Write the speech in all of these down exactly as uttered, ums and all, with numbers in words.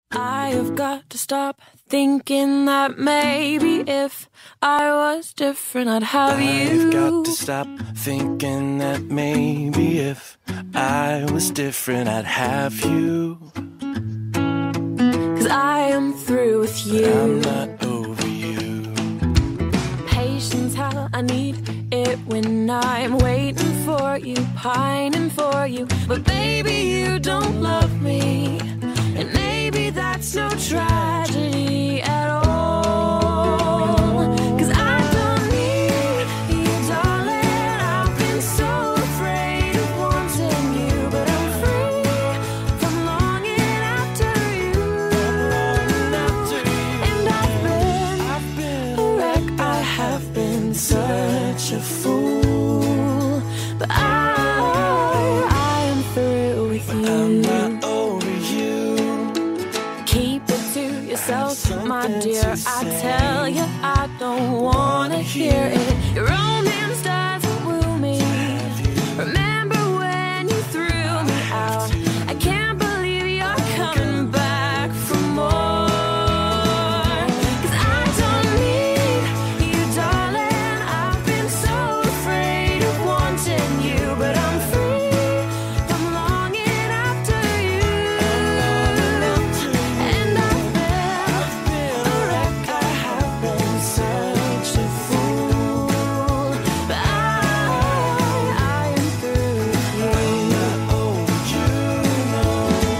I have got to stop thinking that maybe if I was different I'd have you. I've got to stop thinking that maybe if I was different I'd have you. Cause I am through with you. But I'm not over you. Patience, how I need it when I'm waiting for you, pining for you. But baby, you don't love me. And maybe that's no tragedy at all. Cause I don't need you, darling. I've been so afraid of wanting you, but I'm free from longing after you. And I've been, I've been a wreck. I have been such a fool. But I, I am through with you. I'm not over you. Keep it to yourself, my dear. I tell you, I don't wanna hear it. Your romance doesn't woo me. Remember when you threw me out? I can't believe you're coming back for more. Cause I don't need you, darling. I've been so afraid of wanting you, but I'm free from longing after you. And I've been a wreck. I have been such a fool. But I, I am through with you. Oh, you know.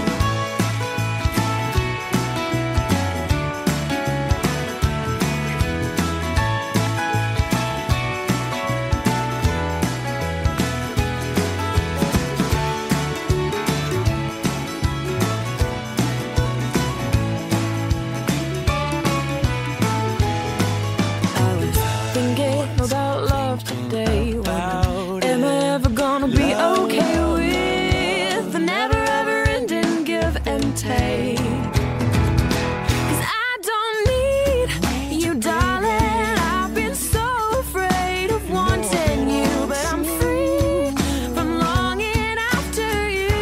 I was thinking about love today. About Am I ever gonna be Love. okay with the never ever ending give and take? Cause I don't need you, darling. I've been so afraid of wanting you, but I'm free from longing after you.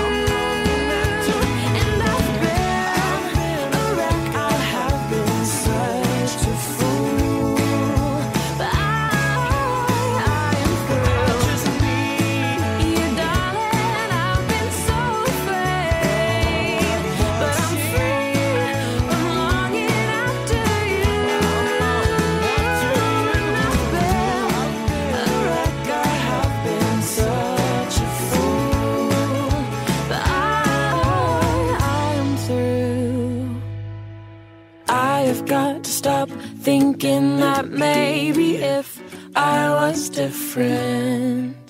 And I've been a wreck. I have been such a fool. But I, I am through. Just need You, darling, I've been so afraid, but I'm free from longing after you. And I've been a wreck. I have been such a fool, but I, I am through. I have got to stop thinking that maybe if I was different